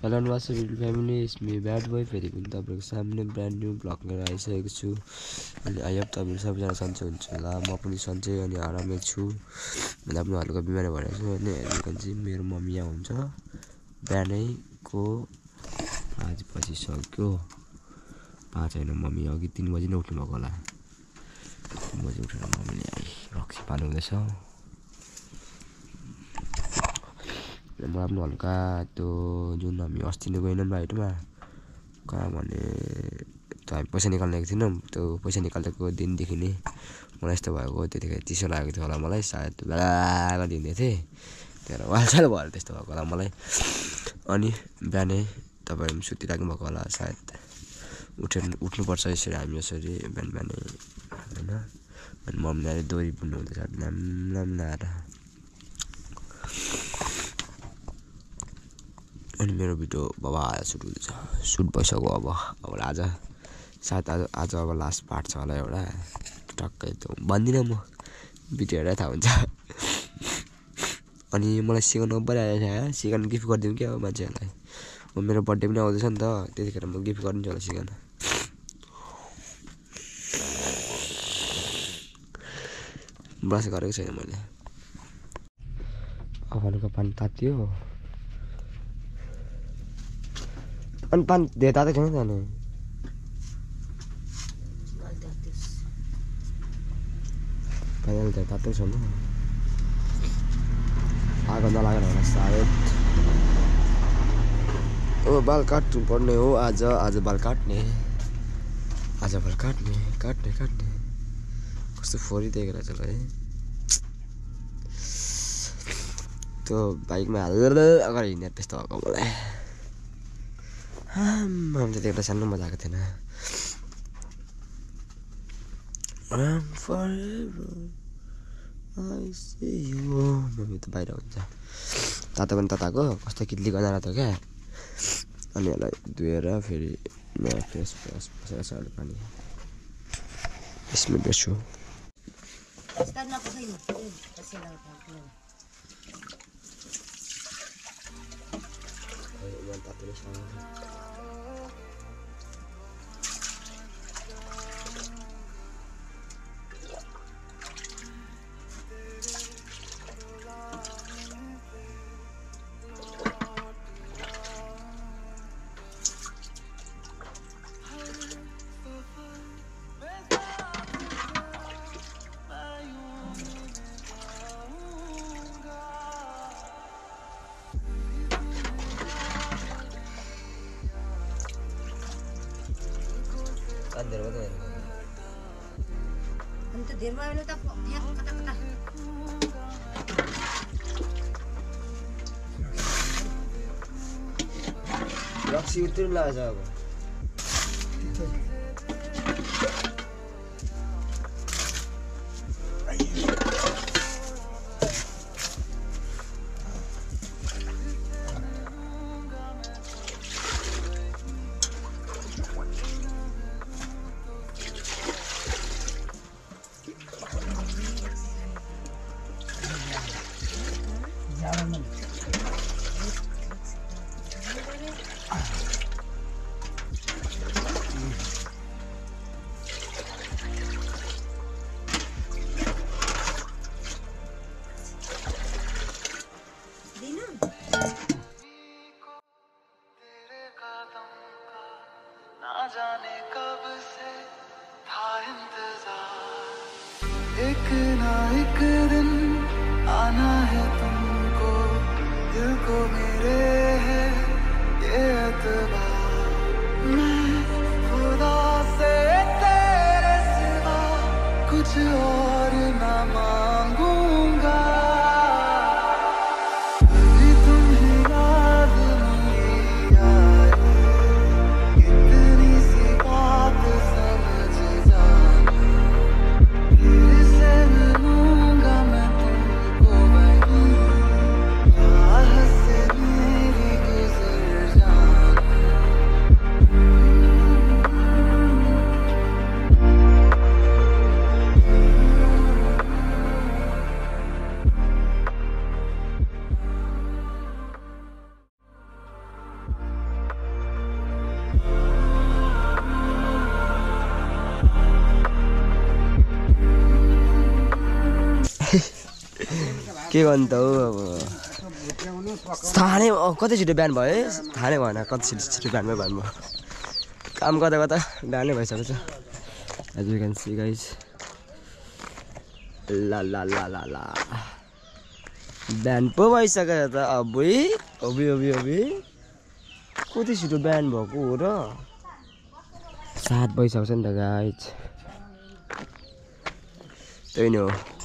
Hello नमस्ते little family, इसमे bad boy फेरि पनि तपाईँको सामने ब्रान्ड न्यू ब्लग लिएर आइसकेको छु। अनि आई होप तपाईँहरू सबैजना सन्चै हुन्छ होला। म पनि सन्चै अनि आरामै छु। मैले आफ्नो हल्का बिमारी भएर छु। अनि हेर्नुहुन्छ मेरो मम्मी यहाँ हुन्छ बिहानैको 5 बजिसक्यो। 5 होइन, मम्मी अघि 3 बजी नै उठ्नु भएको होला। 3 बजी उठेर मम्मीले रक्सी पाल्नु हुँदैछ। म आफ्नो हल्का त्यो जुन हामी अस्ति नै गएनौँ राइडमा, कहाँ भने त्यो हामी पैसा निकाल्न गएको थिएनौँ, त्यो पैसा निकालेको दिनदेखि नै मलाई यस्तो भएको। त्यतिखेर चिसो लागेको थियो होला मलाई, सायद बेला दिँदै थिएँ, त्यहाँबाट वालसाल भएर त्यस्तो भएको होला मलाई। अनि बिहानै तपाईँहरू पनि सुतिराख्नु भएको होला सायद। उठ्नुपर्छ यसरी हामी, यसरी बिहान बिहानै होइन। अनि मम्मीले अहिले दोरी बुन्नु हुँदैछ लाम लाएर। अनि मेरो भिडियो बाबा सुट हुँदैछ, सुट भइसक्यो। अब आज सायद आज अब लास्ट पार्ट छ होला एउटा, टक्कै त्यो भन्दिनँ म, भिडियो हेरेर थाहा हुन्छ। अनि मलाई सिकाउनु परिरहेको छ, सिकाउनु गिफ्ट गरिदिउँ क्या अब मान्छेहरूलाई। म मेरो बर्थडे पनि आउँदैछ नि त, त्यतिखेर म गिफ्ट गरिदिन्छु होला सिकाउनु। ब्रस गरेको छैन मैले। अगाडिको पानी तातियो, अनि पानी धेरै तातै छैन त। अनि पानी धेरै तातै छैन, आगो नलागेर होला सायद। अब बाल काट्नु पर्ने हो आज बाल काट्ने, काट्ने कस्तो फोरिदिएको रहेछ है। त्यो बाइकमा हालेर अगाडि हिँडेर त्यस्तो भएको मलाई। म त देख्दा सानो मजा आएको थिएन। मम्मी त बाहिर हुन्छ, तातो पनि तताएको कस्तो कित्ली गनाएर थियो क्या। अनि यसलाई धोएर फेरि फ्रेस बसेर छ अहिले पानी यसमा बेच्छु। रक्सी उत्रिनु लाग्छ अब। जाने कब से था इंतजार, एक ना एक दिन आना है तुमको दिल के गर्नु त हो अब थाहा नै कति छिटो बिहान भयो है थाहा नै भएन कति छिटो बिहान भयो भन्नु काम गर्दा गर्दा बिहान नै भइसकेको छ as you can see guys ला ला ला ला ला बिहान पो भइसक्यो त अबुई अबुई कति छिटो बिहान भएको हो र 7 भइसक्छ नि त गाइज त्यही नै हो